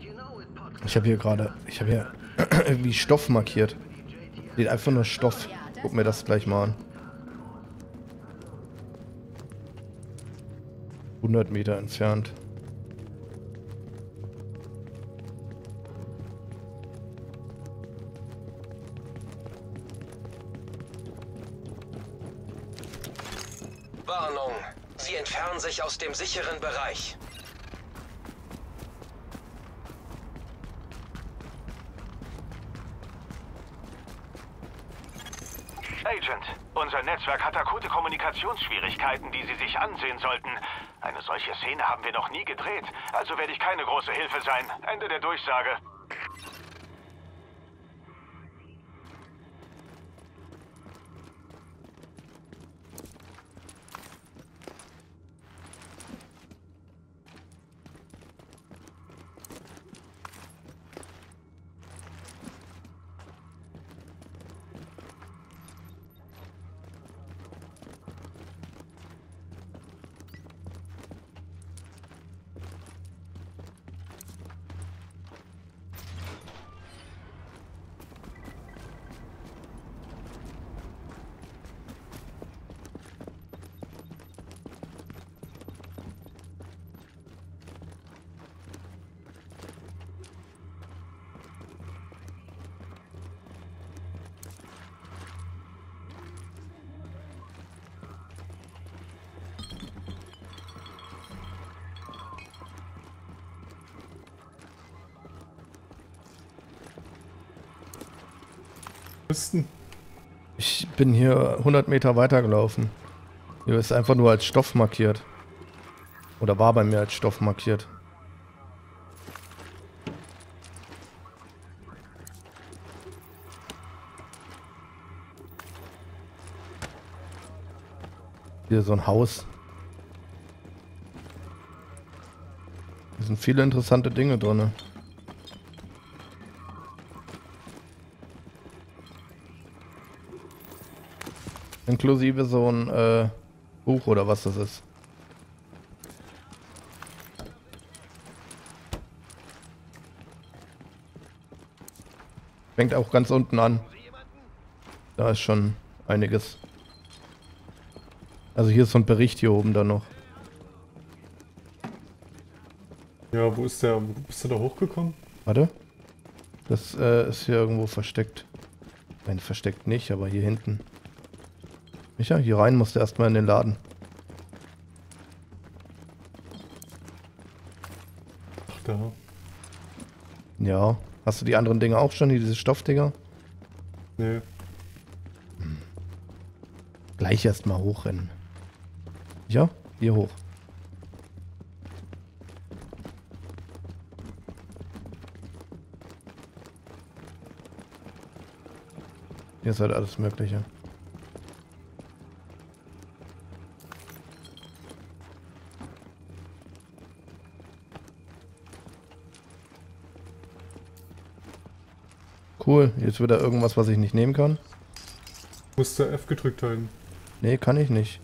Ich habe hier irgendwie Stoff markiert. Steht einfach nur Stoff. Guck mir das gleich mal an. 100 Meter entfernt. Warnung. Sie entfernen sich aus dem sicheren Bereich. Agent, unser Netzwerk hat akute Kommunikationsschwierigkeiten, die Sie sich ansehen sollten. Eine solche Szene haben wir noch nie gedreht, also werde ich keine große Hilfe sein. Ende der Durchsage. Ich bin hier 100 Meter weiter gelaufen. Hier ist einfach nur als Stoff markiert. Oder war bei mir als Stoff markiert. Hier so ein Haus. Hier sind viele interessante Dinge drin. Inklusive so ein Buch oder was das ist. Fängt auch ganz unten an. Da ist schon einiges. Also hier ist so ein Bericht hier oben dann noch. Ja, wo ist der? Wo bist du da hochgekommen? Warte. Das ist hier irgendwo versteckt. Nein, versteckt nicht, aber hier hinten. Micha, hier rein musst du erstmal in den Laden. Ach, da. Ja. Hast du die anderen Dinge auch schon, diese Stoffdinger? Nee. Gleich erstmal hochrennen. Ja, hier hoch. Hier ist halt alles Mögliche. Cool, jetzt wieder irgendwas, was ich nicht nehmen kann. Musst du F gedrückt halten. Nee, kann ich nicht.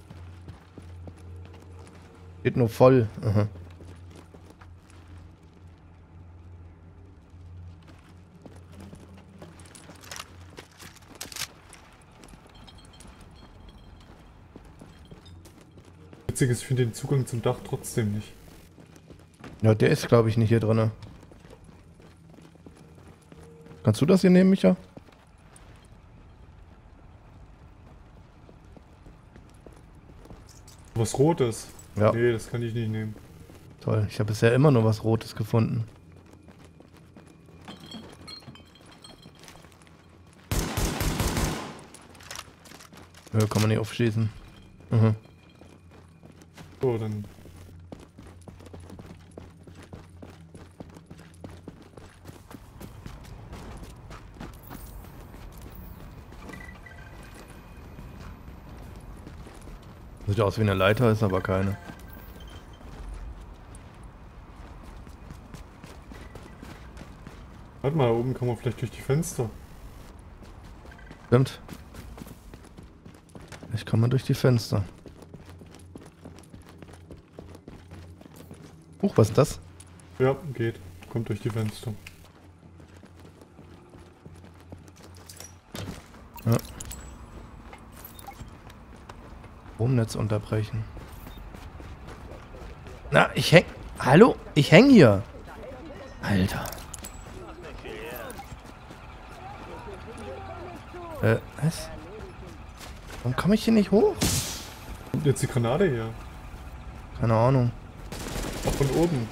Geht nur voll. Aha. Witzig ist, ich finde den Zugang zum Dach trotzdem nicht. Ja, der ist, glaube ich, nicht hier drin. Kannst du das hier nehmen, Micha? Was Rotes? Ja. Nee, das kann ich nicht nehmen. Toll, ich habe bisher immer nur was Rotes gefunden. Ja, kann man nicht aufschießen. Mhm. So, dann. Sieht aus wie eine Leiter, ist aber keine. Warte mal, da oben kann man vielleicht durch die Fenster. Stimmt. Ich komme durch die Fenster. Huch, was ist das? Ja, geht. kommt durch die Fenster. Ja. Stromnetz unterbrechen. Na, ich häng... Hallo? Ich häng hier. Alter. Was? Warum komme ich hier nicht hoch? Kommt jetzt die Granate her? Keine Ahnung. Auch von oben.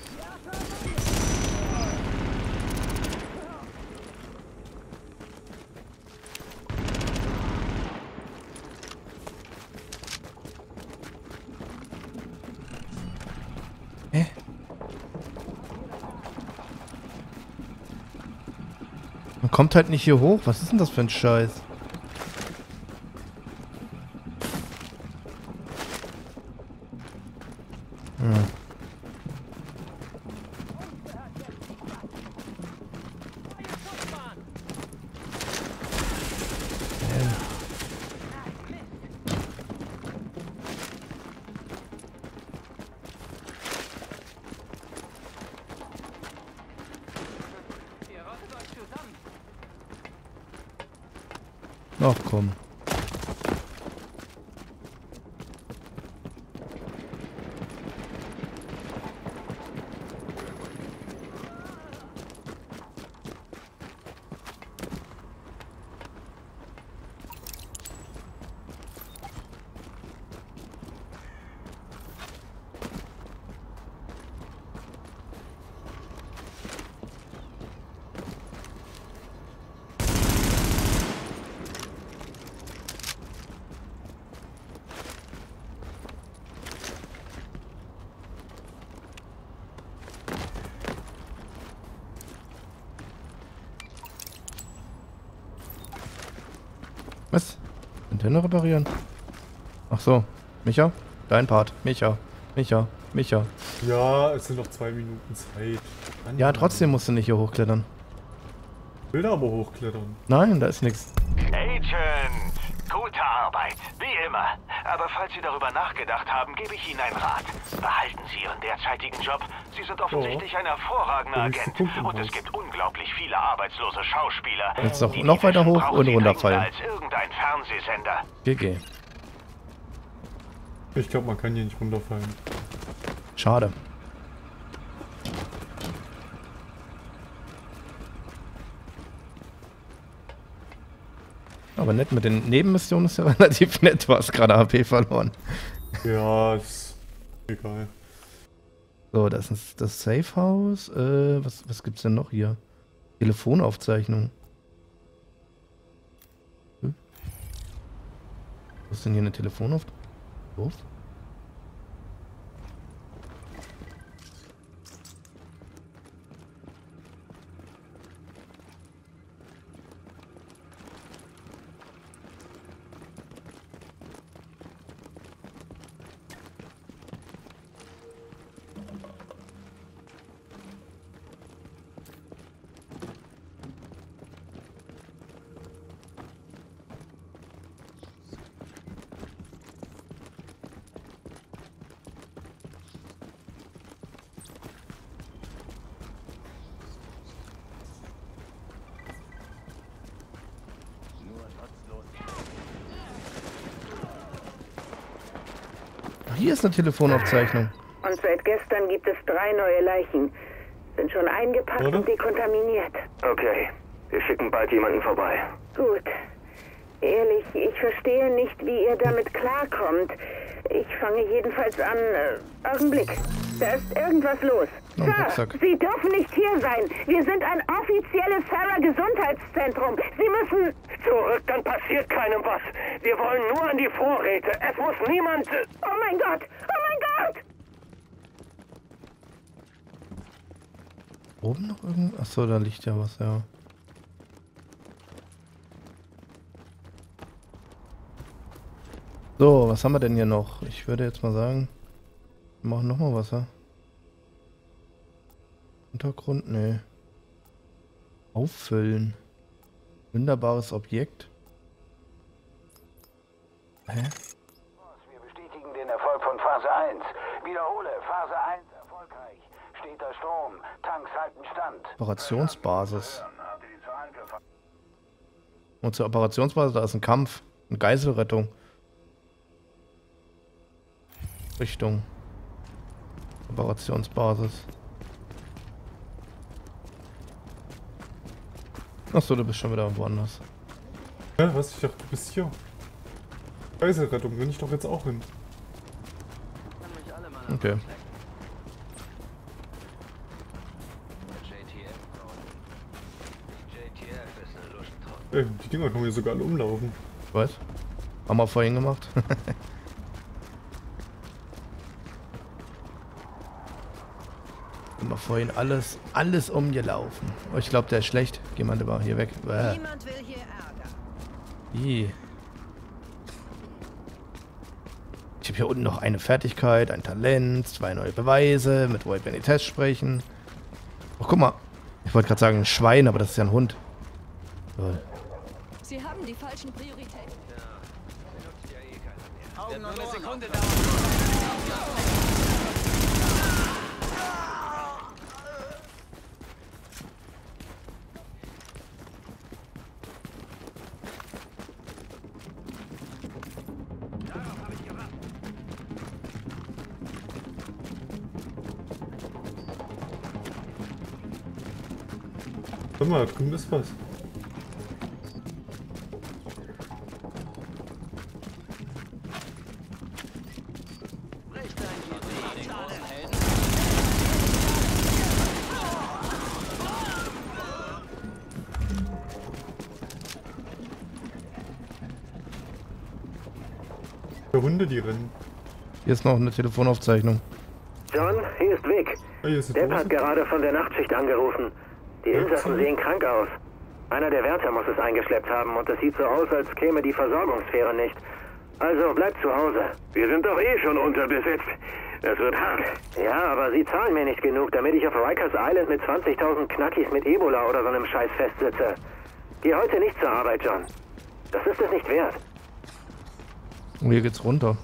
Hä? Man kommt halt nicht hier hoch. Was ist denn das für ein Scheiß? Hm. Ach komm. Was? Antenne reparieren? Ach so. Micha? Dein Part. Micha. Micha. Micha. Ja, es sind noch 2 Minuten Zeit. Mann, Ja, trotzdem musst du nicht hier hochklettern. Ich will da aber hochklettern. Nein, da ist nichts. Agent, gute Arbeit, wie immer. Aber falls Sie darüber nachgedacht haben, gebe ich Ihnen einen Rat. Behalten Sie Ihren derzeitigen Job. Sie sind offensichtlich ein hervorragender Ja, Agent. Und es gibt unglaublich viele arbeitslose Schauspieler. Jetzt noch, Die noch weiter Menschen hoch brauchen und Sie runterfallen. dringender als irgendein Fernsehsender. GG. Ich glaube, man kann hier nicht runterfallen. Schade. Aber nett, mit den Nebenmissionen ist ja relativ nett. Du hast gerade AP verloren. Ja, ist egal. So, das ist das Safe House. Was gibt's denn noch hier? Telefonaufzeichnung. Hm? Wo ist denn hier eine Telefonaufzeichnung? Los? Hier ist eine Telefonaufzeichnung. Und seit gestern gibt es 3 neue Leichen. Sind schon eingepackt Oder? und dekontaminiert. Okay, wir schicken bald jemanden vorbei. Gut. Ehrlich, ich verstehe nicht, wie ihr damit klarkommt. Ich fange jedenfalls an... Augenblick. Da ist irgendwas los. Oh, Sir, Rucksack. Sie dürfen nicht hier sein. Wir sind ein offizielles Sarah-Gesundheitszentrum. Sie müssen... Zurück, dann passiert keinem was. Wir wollen nur an die Vorräte. Es muss niemand... Oh mein Gott! Oh mein Gott! Oben noch irgendwo? Achso, da liegt ja was, ja. So, was haben wir denn hier noch? Ich würde jetzt mal sagen, wir machen nochmal Wasser. Untergrund? Nee. Auffüllen. Wunderbares Objekt. Hä? Wir bestätigen den Erfolg von Phase 1. Wiederhole, Phase 1 erfolgt. erfolgreich. Steter Strom. Tanks halten Stand. Operationsbasis. Und zur Operationsbasis, da ist ein Kampf. Eine Geiselrettung. Richtung Operationsbasis. Achso, du bist schon wieder woanders. Ja, was? Ich dachte, du bist hier. Geiselrettung, bin ich doch jetzt auch hin. Okay. Ey, die Dinger können hier sogar alle umlaufen. Was? Haben wir vorhin gemacht? Haben wir vorhin alles umgelaufen. Oh, ich glaube, der ist schlecht. Geh mal lieber hier weg. Niemand will hier Ärger. Ich habe hier unten noch eine Fertigkeit, ein Talent, 2 neue Beweise, mit Void Benitez sprechen. Oh, guck mal. Ich wollte gerade sagen ein Schwein, aber das ist ja ein Hund. Lol. Sie haben die falschen Prioritäten. Augen und Ohren. Warte mal, da drüben ist was. Der Hunde, die rennen. Hier ist noch eine Telefonaufzeichnung. John, hier ist Vic. Ah, hier ist die Depp hat Dose. gerade von der Nachtschicht angerufen. Die Insassen sehen krank aus. Einer der Wärter muss es eingeschleppt haben und es sieht so aus, als käme die Versorgungsfähre nicht. Also bleibt zu Hause. Wir sind doch eh schon unterbesetzt. Das wird hart. Ja, aber sie zahlen mir nicht genug, damit ich auf Rikers Island mit 20.000 Knackis mit Ebola oder so einem Scheiß festsitze. Geh heute nicht zur Arbeit, John. Das ist es nicht wert. Und hier geht's runter.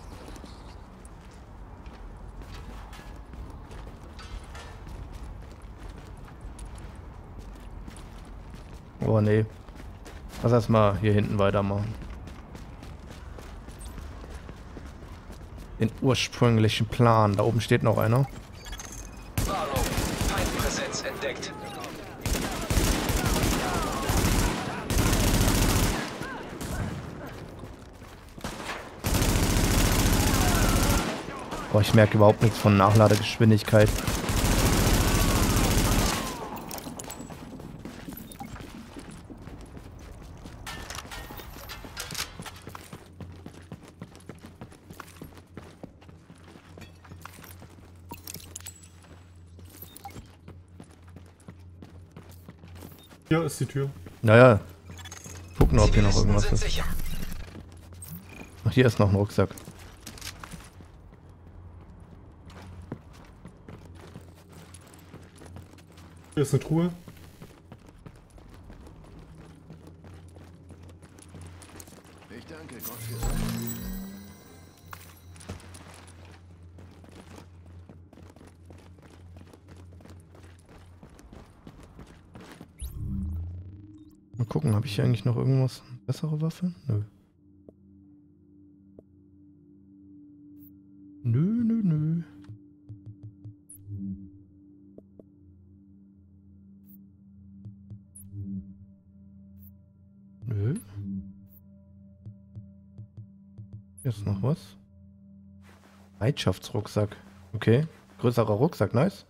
Oh nee. Lass erstmal hier hinten weitermachen. Den ursprünglichen Plan. Da oben steht noch einer. Warnung. Feindpräsenz entdeckt. Oh, ich merke überhaupt nichts von Nachladegeschwindigkeit. Hier ist die Tür. Naja. Gucken, ob hier noch Zivilisten irgendwas sind ist. sicher. Ach, hier ist noch ein Rucksack. Hier ist eine Truhe. Ich danke Gott für Mal gucken, habe ich hier eigentlich noch irgendwas? Bessere Waffe? Nö. Nö, nö, nö. Nö. Hier ist noch was. Bereitschaftsrucksack. Okay. Größerer Rucksack, nice.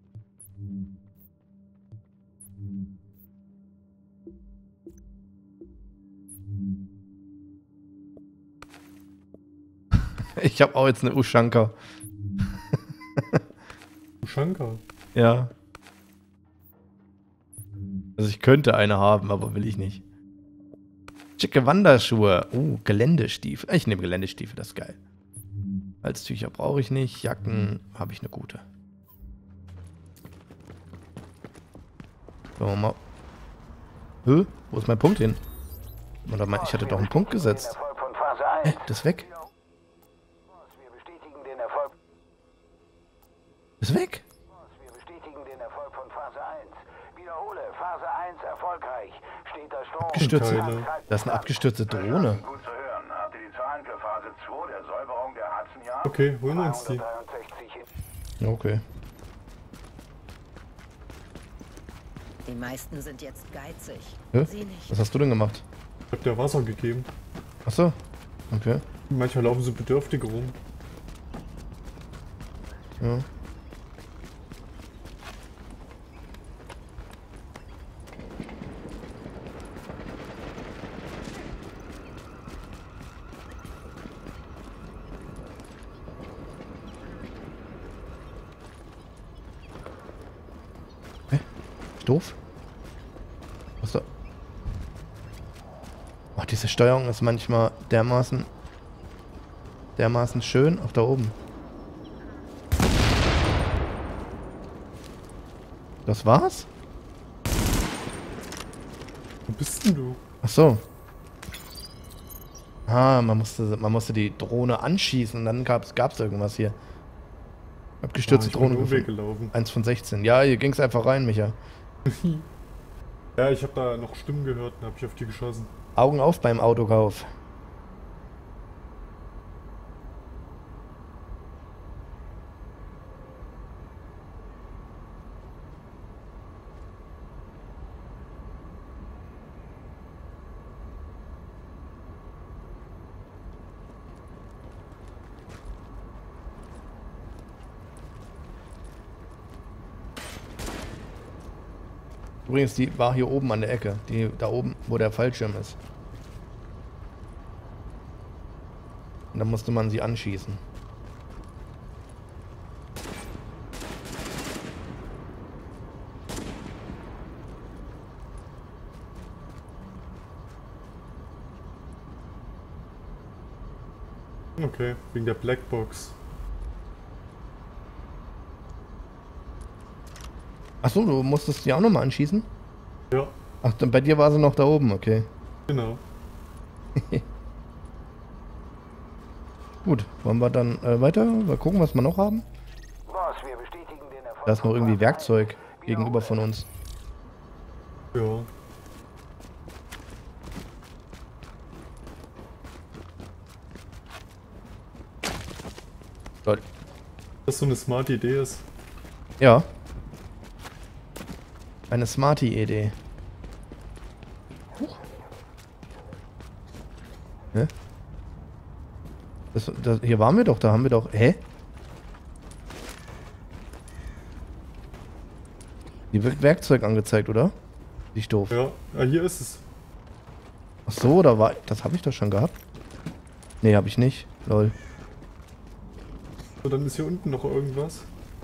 Ich habe auch jetzt eine Ushanka. Ushanka. Ja. Also ich könnte eine haben, aber will ich nicht. Schicke Wanderschuhe. Oh, Geländestiefel. Ich nehme Geländestiefel, das ist geil. Halstücher brauche ich nicht. Jacken habe ich eine gute. Schauen wir mal. Hä? Wo ist mein Punkt hin? Oder ich hatte doch einen Punkt gesetzt. Erfolg von Phase 1. Hä? Das ist weg. Wir bestätigen den Erfolg. Ist weg. wiederhole, Phase 1 erfolgreich. Steter Strom. Abgestürzte. Teile. Das ist eine abgestürzte Drohne. Gut zu hören. Habt ihr die Zahlen für Phase 2 der Säuberung der Hudson-Yard? Okay, holen wir uns die. 363 Okay. Die meisten sind jetzt geizig. Hä? Sie nicht. Was hast du denn gemacht? Ich hab dir Wasser gegeben. Achso. Okay. Manchmal laufen so Bedürftige rum. Ja. Doof. Was da? Oh, diese Steuerung ist manchmal dermaßen schön. Auch da oben. Das war's? Wo bist denn du? Ach so. Ah, man musste die Drohne anschießen und dann gab's irgendwas hier. Abgestürzte Ich bin Drohne. nur weggelaufen. 1 von 16. Ja, hier ging's einfach rein, Micha. Ja, ich habe da noch Stimmen gehört und habe ich auf die geschossen. Augen auf beim Autokauf. Übrigens, die war hier oben an der Ecke. Die da oben, wo der Fallschirm ist. Und dann musste man sie anschießen. Okay, wegen der Blackbox. Achso, du musstest die auch nochmal anschießen? Ja, Ach, dann bei dir war sie noch da oben, okay. genau. Gut, wollen wir dann weiter? Mal gucken, was wir noch haben? Boss, wir bestätigen den Erfolg. Da ist noch irgendwie Werkzeug gegenüber von uns. Ja. Toll. Dass so eine smart Idee ist. Ja. Eine Smarty-Idee. Huch. Hä? Hier waren wir doch, da haben wir doch... Hä? Hier wird Werkzeug angezeigt, oder? Nicht doof. Ja, ah, hier ist es. Ach so, da war... Das habe ich doch schon gehabt. Nee, habe ich nicht. Lol. So, dann ist hier unten noch irgendwas.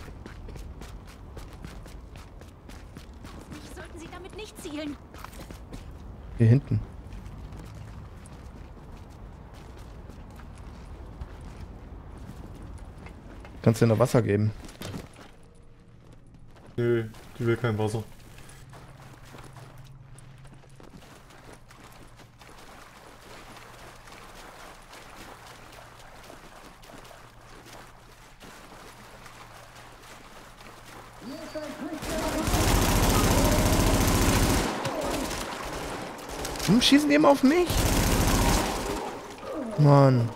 Sollten Sie damit nicht zielen? Hier hinten. Kannst du dir noch Wasser geben? Nö, die will kein Wasser. Warum schießen die immer auf mich? Mann.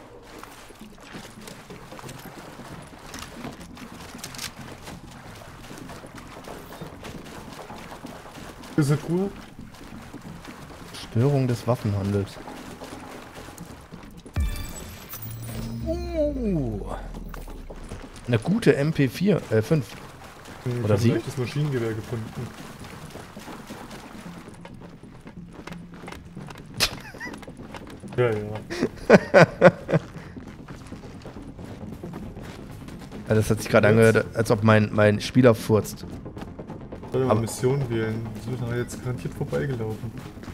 Ist eine Truhe? Störung des Waffenhandels. Eine gute MP4, 5. Ich Oder hab sie? ein leichtes Maschinengewehr gefunden. Ja, ja. Ja, das hat sich gerade angehört, als ob mein Spieler furzt. Soll ja mal Aber- Mission wählen. Wir sind da jetzt garantiert vorbeigelaufen.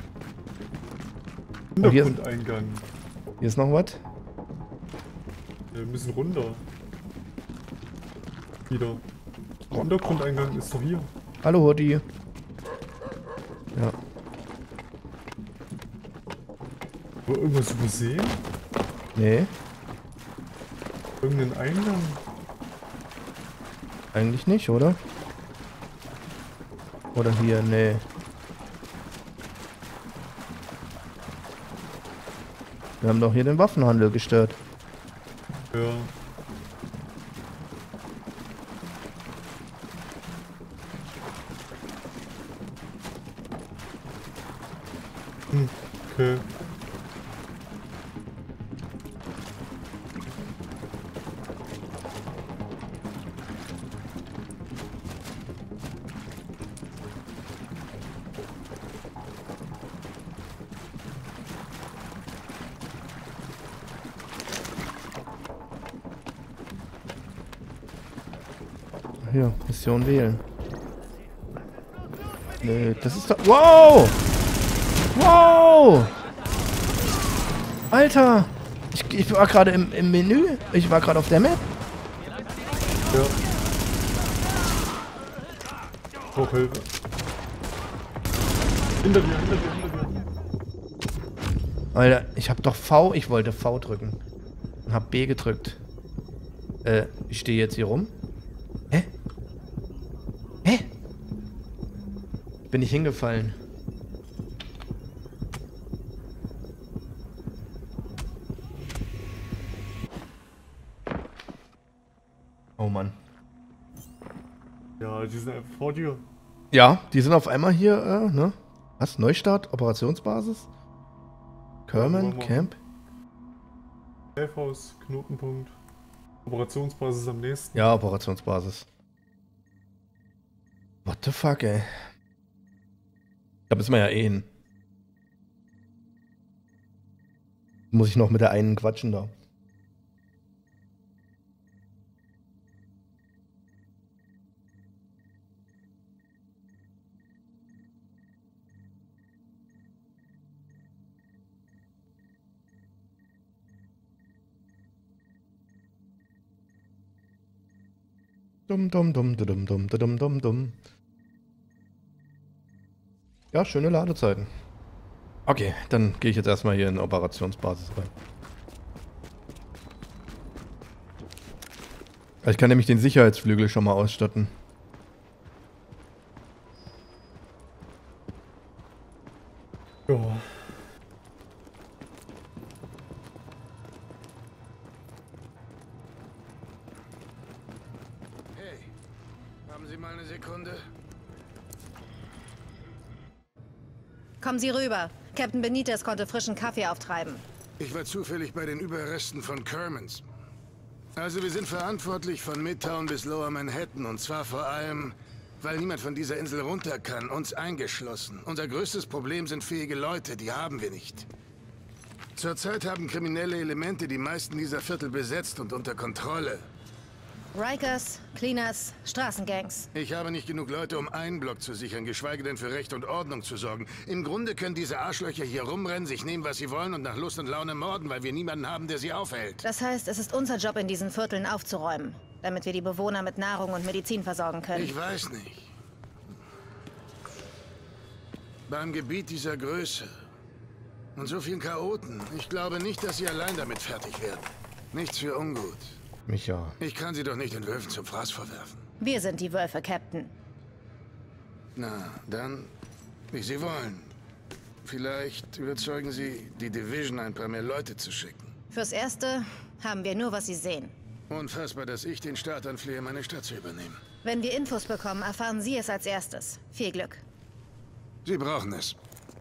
Oh, hier- Hintergrundeingang. Hier ist noch was? Wir müssen runter. Wieder. Der Untergrundeingang ist doch hier. Hallo Hurti. Ja. Wo irgendwas übersehen? Nee, Irgendeinen Eingang? eigentlich nicht, oder? Oder hier, nee. Wir haben doch hier den Waffenhandel gestört. Ja. Okay. Hier, Mission wählen. Nee, das ist doch... Wow! Wow! Alter! Ich war gerade im Menü. Ich war gerade auf der Map. Ja. Brauch Hilfe. Hinter dir, hinter dir, hinter dir. Alter, ich hab doch V... Ich wollte V drücken. Und hab B gedrückt. Ich stehe jetzt hier rum. Hä? Hä? Bin ich hingefallen. Oh Mann. Ja, die sind einfach vor dir. Ja, die sind auf einmal hier, ne? Was? Neustart? Operationsbasis? Kerman? Camp? Safe-Haus, Knotenpunkt. Operationsbasis am nächsten. Ja, Operationsbasis. What the fuck, ey? Da müssen wir ja eh hin. Muss ich noch mit der einen quatschen da. Dumm, dumm, dumm, dumm, dumm, dumm, dumm, dumm. Ja, schöne Ladezeiten. Okay, dann gehe ich jetzt erstmal hier in Operationsbasis rein. Ich kann nämlich den Sicherheitsflügel schon mal ausstatten. Ja. Hey, haben Sie mal eine Sekunde? Kommen Sie rüber. Captain Benitez konnte frischen Kaffee auftreiben. Ich war zufällig bei den Überresten von Kermans. Also wir sind verantwortlich von Midtown bis Lower Manhattan und zwar vor allem, weil niemand von dieser Insel runter kann, uns eingeschlossen. Unser größtes Problem sind fähige Leute, die haben wir nicht. Zurzeit haben kriminelle Elemente die meisten dieser Viertel besetzt und unter Kontrolle. Rikers, Cleaners, Straßengangs. Ich habe nicht genug Leute, um einen Block zu sichern, geschweige denn für Recht und Ordnung zu sorgen. Im Grunde können diese Arschlöcher hier rumrennen, sich nehmen, was sie wollen und nach Lust und Laune morden, weil wir niemanden haben, der sie aufhält. Das heißt, es ist unser Job, in diesen Vierteln aufzuräumen, damit wir die Bewohner mit Nahrung und Medizin versorgen können. Ich weiß nicht. Beim Gebiet dieser Größe und so vielen Chaoten, ich glaube nicht, dass sie allein damit fertig werden. Nichts für ungut. Micha. Ich kann sie doch nicht den Wölfen zum Fraß verwerfen. Wir sind die Wölfe, Captain. Na, dann, wie Sie wollen. Vielleicht überzeugen Sie die Division, ein paar mehr Leute zu schicken. Fürs Erste haben wir nur, was Sie sehen. Unfassbar, dass ich den Staat anflehe, meine Stadt zu übernehmen. Wenn wir Infos bekommen, erfahren Sie es als erstes. Viel Glück. Sie brauchen es.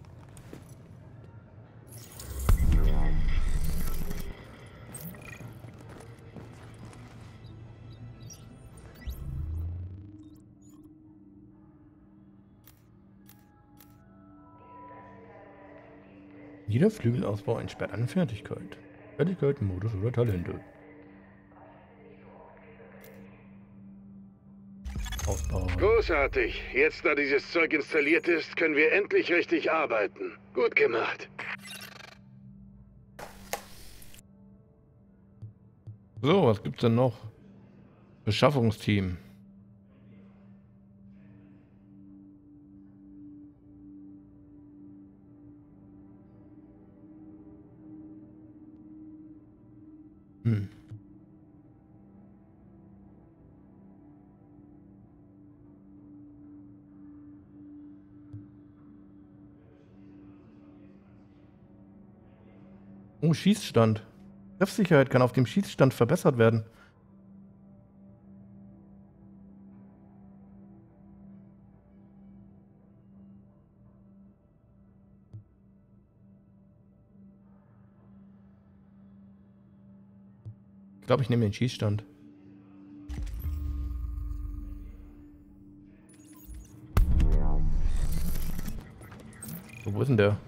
Jeder Flügelausbau entsperrt eine Fertigkeit. Fertigkeit, Modus oder Talente. Ausbau. Großartig. Jetzt, da dieses Zeug installiert ist, können wir endlich richtig arbeiten. Gut gemacht. So, was gibt's denn noch? Beschaffungsteam. Oh, Schießstand. Treffsicherheit kann auf dem Schießstand verbessert werden. Ich glaube, ich nehme den Schießstand. Wo ist denn der?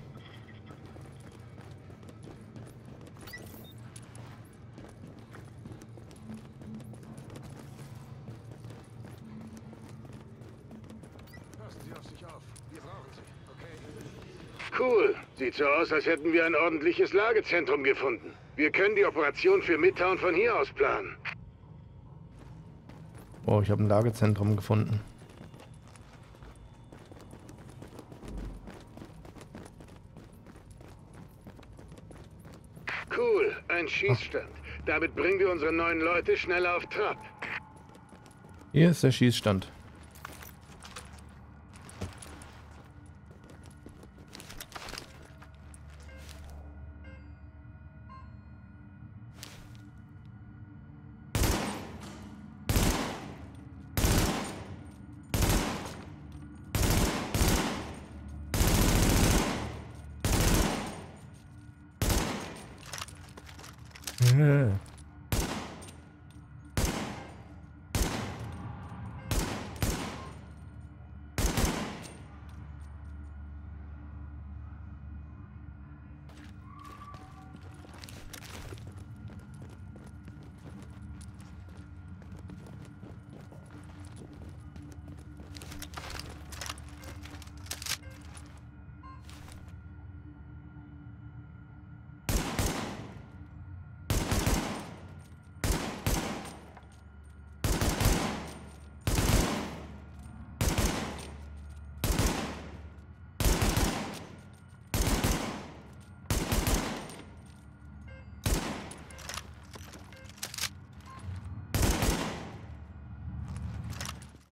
Passen Sie auf sich auf. Wir brauchen Sie, okay? Cool. Sieht so aus, als hätten wir ein ordentliches Lagezentrum gefunden. Wir können die Operation für Midtown von hier aus planen. Oh, ich habe ein Lagezentrum gefunden. Cool, ein Schießstand. Damit bringen wir unsere neuen Leute schneller auf Trab. Hier ist der Schießstand.